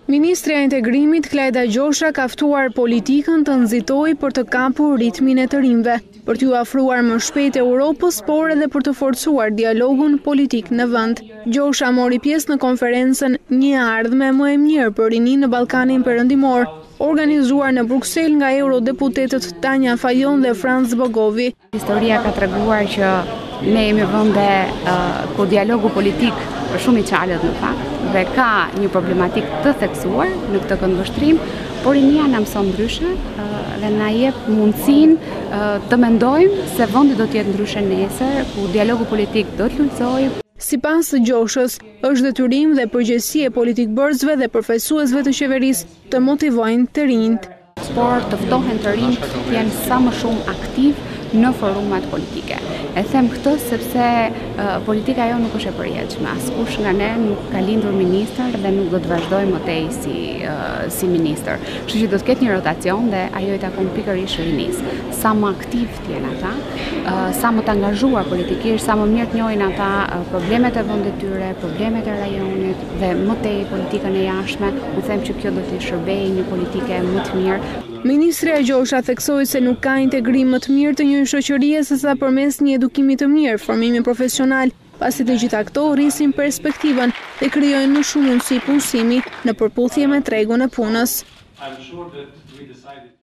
Ministrja e Integrimit Klajda Gjosha ka ftuar politikën të nxitojë për të kapur ritmin e të rinjve, për t'u afruar më shpejt Europës, por edhe për të forcuar dialogun politik në vend. Gjosha mori pjesë në konferencën Një ardhme më e mirë për rinin në Ballkanin Perëndimor, organizuar në Bruksel nga eurodeputetët Tanja Fajon dhe Franz Bogovi. Historia ka treguar që ne jemi vende ku dialogu politik është shumë i qalët në fakt dhe ka një problematik të theksuar në këtë këndvështrim, por rinia na mëson ndryshe dhe na jep mundësinë të mendojmë se vendi do të jetë ndryshe nesër, ku dialogu politik do të lullëzojë. Sipas së Gjoshës, është detyrim dhe përgjegjësi e politikbërësve dhe përfaqësuesve të qeverisë të motivojnë të rinjt. Por të ftohen të rinjt të jenë sa më shumë aktiv në forumat politike. E them këtë sepse politika jo nuk është e përjetshme. Askush nga ne nuk ka lindur ministër dhe nuk do të vazhdojë më tej si ministër. Kështu që do të ketë një rotacion dhe ajo i takon pikërisht rinisë. Sa më aktiv të jenë ata, sa më të angazhuar politikisht, sa më mirë të njohin ata problemet e vendit tyre, problemet e rajonit dhe më tej politikën e jashtme, u them që kjo do të shërbejë një politike më të mirë. Ministrja Gjosha theksoi se nuk ka integrim më të mirë të një shoqërie sesa përmes një edukimi të mirë, formimi profesional, pasi të gjitha këto rrisin perspektivën dhe krijojnë më shumë mundësi punësimi në përputhje me tregun e punës.